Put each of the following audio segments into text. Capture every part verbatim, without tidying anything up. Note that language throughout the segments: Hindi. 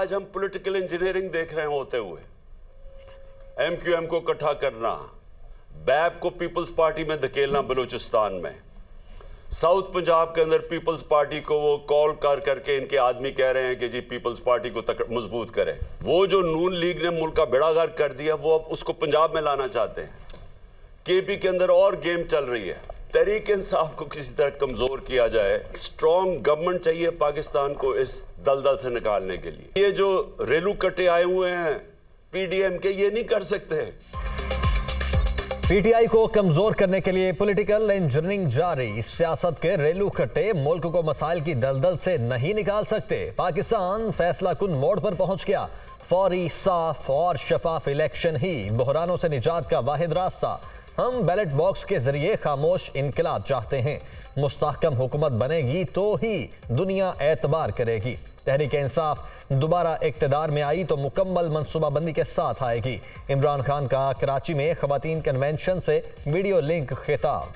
आज हम पॉलिटिकल इंजीनियरिंग देख रहे हैं होते हुए, एम क्यू एम को इकट्ठा करना, बैप को पीपल्स पार्टी में धकेलना बलूचिस्तान में, साउथ पंजाब के अंदर पीपल्स पार्टी को वो कॉल कर करके इनके आदमी कह रहे हैं कि जी पीपल्स पार्टी को मजबूत करें। वो जो नून लीग ने मुल्क का बेड़ागर कर दिया, वो अब उसको पंजाब में लाना चाहते हैं। केपी के अंदर और गेम चल रही है। तहरीक इंसाफ को किसी तरह कमजोर किया जाए। स्ट्रॉन्ग गवर्नमेंट चाहिए पाकिस्तान को इस दलदल से निकालने के लिए। ये जो रेलू कट्टे आए हुए हैं पीडीएम के, ये नहीं कर सकते। पीटीआई को कमजोर करने के लिए पॉलिटिकल इंजीनियरिंग जारी। सियासत के रेलू कट्टे मुल्क को मसाइल की दलदल से नहीं निकाल सकते। पाकिस्तान फैसला कुन मोड़ पर पहुंच गया। फौरी, साफ और शफाफ इलेक्शन ही बहरानों से निजात का वाहिद रास्ता। हम बैलेट बॉक्स के जरिए खामोश इनकलाब चाहते हैं। मुस्तहकम हुकूमत बनेगी तो ही दुनिया एतबार करेगी। तहरीक इंसाफ दोबारा इक्तदार में आई तो मुकम्मल मनसूबाबंदी के साथ आएगी। इमरान खान का कराची में खवातीन कन्वेंशन से वीडियो लिंक खिताब।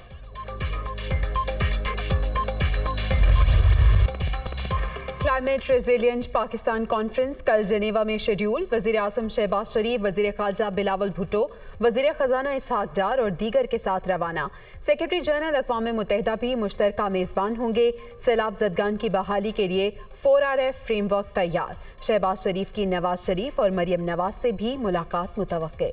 क्लाइमेट रेजिलिएंट पाकिस्तान कॉन्फ्रेंस कल जेनेवा में शेड्यूल। वजीर आजम शहबाज शरीफ, वजीर खारजा बिलावल भुट्टो, वजीर खजाना इसहाक डार और दीगर के साथ रवाना। सेक्रेटरी जनरल अक़वाम मुत्तहिदा भी मुश्तरका मेज़बान होंगे। सैलाब ज़दगान की बहाली के लिए फोर आर एफ फ्रेमवर्क तैयार। शहबाज शरीफ की नवाज शरीफ और मरियम नवाज से भी मुलाकात मुतवक्के।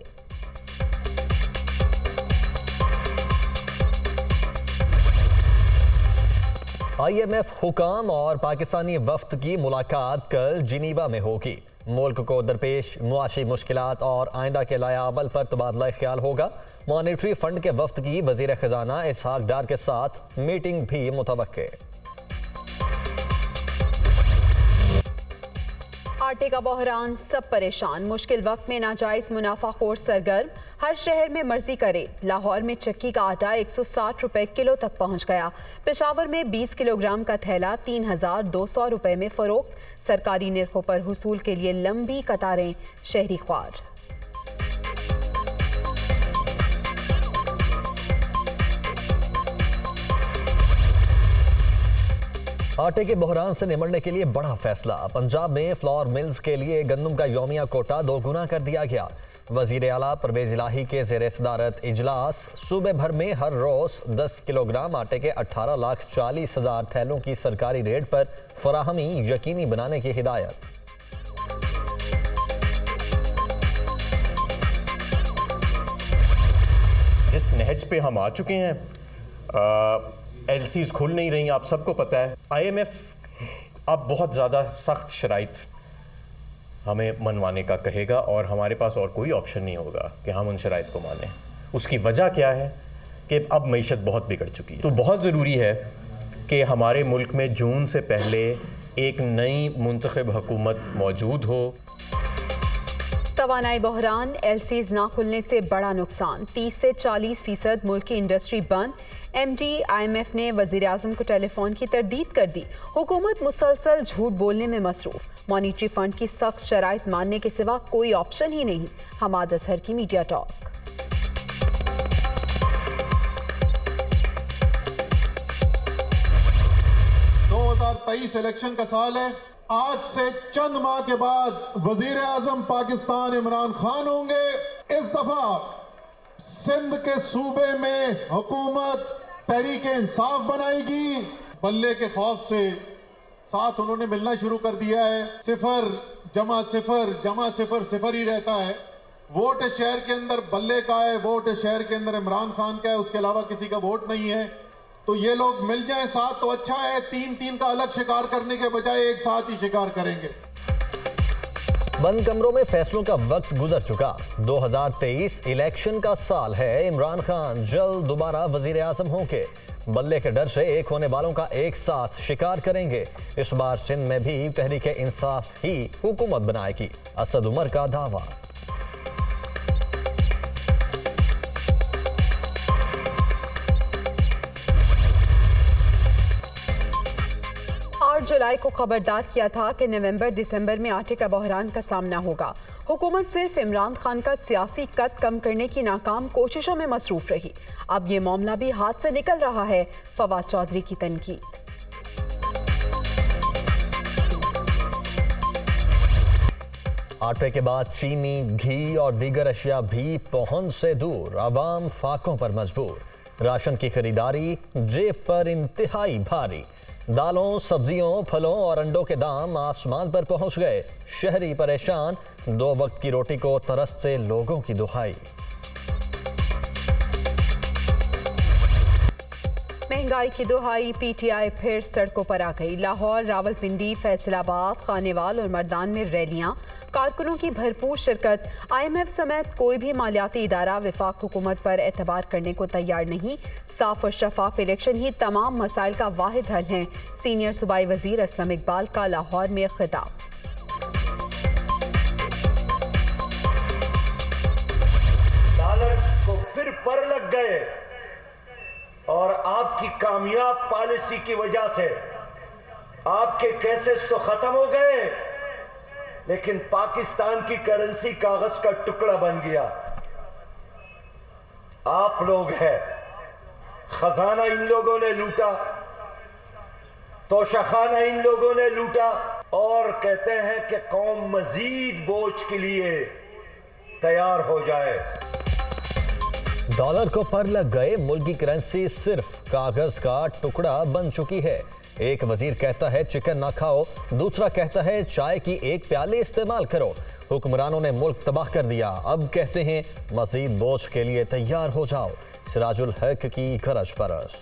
आई एम एफ हुकाम और पाकिस्तानी वफ्द की मुलाकात कल जिनीवा में होगी। मुल्क को दरपेश मुआशी मुश्किलात और आइंदा के लायाबल पर तबादला ख्याल होगा। मॉनेटरी फंड के वफ्द की वजीर खजाना इसहाक डार के साथ मीटिंग भी मुतवक्के। आटे का बहरान, सब परेशान। मुश्किल वक्त में नाजायज मुनाफाखोर सरगर्म। हर शहर में मर्जी करे। लाहौर में चक्की का आटा एक सौ साठ रुपए किलो तक पहुंच गया। पेशावर में बीस किलोग्राम का थैला तीन हजार दो सौ रुपए में फरोख्त। सरकारी निर्खों पर हुसूल के लिए लंबी कतारें शहरी ख्वार। आटे के बहरान से निमटने के लिए बड़ा फैसला। पंजाब में फ्लोर मिल्स के लिए गंदम का यौमिया कोटा दो गुना कर दिया गया। वजीर आला परवेज इलाही के ज़ेर सदारत इजलास। सूबे भर में हर रोज दस किलोग्राम आटे के अठारह लाख चालीस हजार थैलों की सरकारी रेट पर फराहमी यकीनी बनाने की हिदायत। जिस नहज पे हम आ चुके हैं, एलसीज खुल नहीं रही, आप सबको पता है। आईएमएफ अब बहुत ज़्यादा सख्त शराइत हमें मनवाने का कहेगा और हमारे पास और कोई ऑप्शन नहीं होगा कि हम उन शराइत को मानें। उसकी वजह क्या है कि अब मईशत बहुत बिगड़ चुकी है। तो बहुत ज़रूरी है कि हमारे मुल्क में जून से पहले एक नई मुंतखब हुकूमत मौजूद हो। तवानाई बहरान, एलसीज ना खुलने से बड़ा नुकसान। तीस से चालीस फीसद मुल्क की इंडस्ट्री बंद। एमडी आईएमएफ ने वजीर आजम को टेलीफोन की तरदीद कर दी। हुकूमत मुसलसल झूठ बोलने में मसरूफ। मॉनिटरी फंड की सख्त शराइत मानने के सिवा कोई ऑप्शन ही नहीं। हमाद अजहर की मीडिया टॉक। दो हजार तेईस इलेक्शन का साल है। आज से चंद माह के बाद वजीर आजम पाकिस्तान इमरान खान होंगे। इस दफा सिंध के सूबे में हुकूमत तहरीक इंसाफ बनाएगी। बल्ले के खौफ से साथ उन्होंने मिलना शुरू कर दिया है। सिफर जमा सिफर जमा सिफर सिफर ही रहता है। वोट शहर के अंदर बल्ले का है, वोट शहर के अंदर इमरान खान का है, उसके अलावा किसी का वोट नहीं है। तो ये लोग मिल जाएं साथ तो अच्छा है। तीन तीन का अलग शिकार करने के बजाय एक साथ ही शिकार करेंगे। बंद कमरों में फैसलों का वक्त गुजर चुका। दो हजार तेईस इलेक्शन का साल है। इमरान खान जल्द दोबारा वजीर आजम होंगे। बल्ले के डर से एक होने वालों का एक साथ शिकार करेंगे। इस बार सिंध में भी तहरीक इंसाफ ही हुकूमत बनाएगी। असद उमर का दावा। आठ जुलाई को खबरदार किया था कि नवंबर दिसंबर में आटे का बहरान का सामना होगा। हुकूमत सिर्फ इमरान खान का सियासी कद कम करने की नाकाम कोशिशों में मसरूफ रही। अब ये मामला भी हाथ से निकल रहा है। फवाद चौधरी की तनकीद। आटे के बाद चीनी, घी और दीगर अशिया भी पहुंच से दूर, आवाम फाकों पर मजबूर। राशन की खरीदारी जेब पर इंतहाई भारी। दालों, सब्जियों, फलों और अंडों के दाम आसमान पर पहुंच गए। शहरी परेशान, दो वक्त की रोटी को तरसते लोगों की दुहाई। महंगाई की दुहाई, पीटीआई फिर सड़कों पर आ गई। लाहौर, रावलपिंडी, फैसलाबाद, खानेवाल और मर्दान में रैलियां, कारकुनों की भरपूर शिरकत। आईएमएफ समेत कोई भी मालियाती इदारा वफाक हुकूमत पर एतबार करने को तैयार नहीं। साफ और शफाफ इलेक्शन ही तमाम मसाइल का वाहिद हल है। सीनियर सूबाई वजीर असलम इकबाल का लाहौर में खिताब। डॉलर को फिर पर लग गए और आपकी कामयाब पॉलिसी की वजह से आपके केसेस तो खत्म हो गए, लेकिन पाकिस्तान की करेंसी कागज का टुकड़ा बन गया। आप लोग हैं, खजाना इन लोगों ने लूटा, तोशाखाना इन लोगों ने लूटा और कहते हैं कि कौम मजीद बोझ के लिए तैयार हो जाए। डॉलर को पर लग गए, मुल्क की करेंसी सिर्फ कागज का टुकड़ा बन चुकी है। एक वजीर कहता है चिकन ना खाओ, दूसरा कहता है चाय की एक प्याली इस्तेमाल करो। हुक्मरानों ने मुल्क तबाह कर दिया, अब कहते हैं मजीद बोझ के लिए तैयार हो जाओ। सिराजुल हक की गरज परस।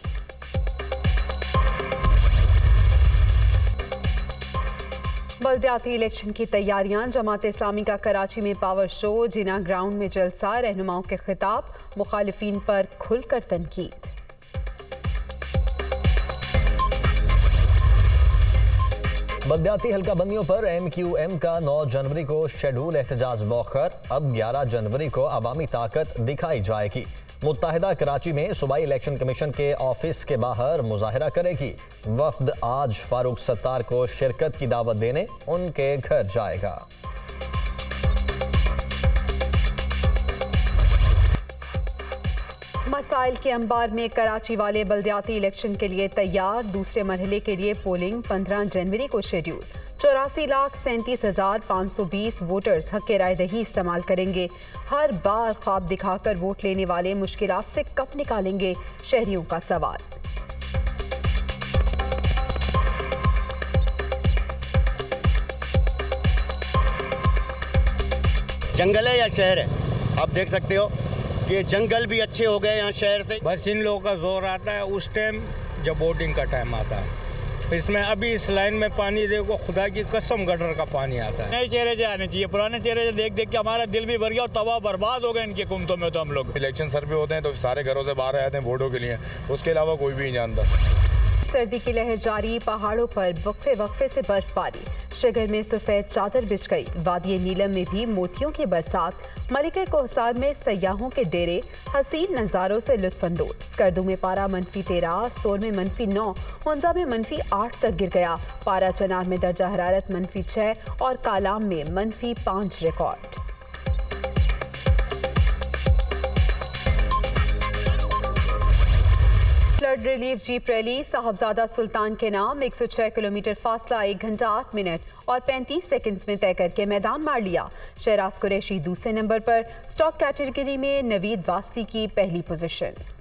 बल्दियाती इलेक्शन की तैयारियां, जमात इस्लामी का कराची में पावर शो, जिना ग्राउंड में जलसा, रहनुमाओं के खिताब, मुखालिफिन पर खुलकर तनकीद। बल्दियाती हल्काबंदियों पर एम क्यू एम का नौ जनवरी को शेड्यूल एहतजाज मौखर, अब ग्यारह जनवरी को अवामी ताकत दिखाई जाएगी। मुत्तहिदा कराची में सूबाई इलेक्शन कमीशन के ऑफिस के बाहर मुजाहिरा करेगी। वफ्द आज फारूक सत्तार को शिरकत की दावत देने उनके घर जाएगा। मसाइल के अंबार में कराची वाले बल्दियाती इलेक्शन के लिए तैयार। दूसरे मरहले के लिए पोलिंग पंद्रह जनवरी को शेड्यूल। चौरासी लाख सैंतीस हजार पाँच सौ बीस वोटर्स हक राय दही इस्तेमाल करेंगे। हर बार ख्वाब दिखाकर वोट लेने वाले मुश्किलात से कब निकालेंगे, शहरियों का सवाल। जंगल है या शहर है? आप देख सकते हो कि जंगल भी अच्छे हो गए यहाँ शहर से। बस इन लोगों का जोर आता है उस टाइम जब वोटिंग का टाइम आता है। इसमें अभी इस लाइन में पानी देखो, खुदा की कसम गटर का पानी आता है। नए चेहरे से आने चाहिए, पुराने चेहरे से देख देख के हमारा दिल भी भर गया और तबाह बर्बाद हो गए इनकी हुकूमतों में। तो हम लोग इलेक्शन सर पे होते हैं तो सारे घरों से बाहर आते हैं वोटों के लिए, उसके अलावा कोई भी नहीं जानता। सर्दी की लहर जारी, पहाड़ों पर वक्फे वक्फे से बर्फबारी। शिगर में सफेद चादर बिछ गई। वादी नीलम में भी मोतियों की बरसात। मलिके कोहसार में सयाहों के डेरे, हसीन नज़ारों से लुत्फानंदोज। स्कर्दू में पारा मनफी तेरह, स्तोर में मनफी नौ, हुंजा में मनफी आठ तक गिर गया। पारा चनार में दर्जा हरारत मनफी छः और कालाम में मनफी पाँच record. Flood relief jeep rally Sahibzada Sultan के नाम एक सौ छह किलोमीटर फासला एक घंटा आठ मिनट और पैंतीस सेकंड्स में तय करके मैदान मार लिया। शहराज कुरैशी दूसरे नंबर पर, स्टॉक कैटेगरी में नवीद वास्ती की पहली पोजीशन।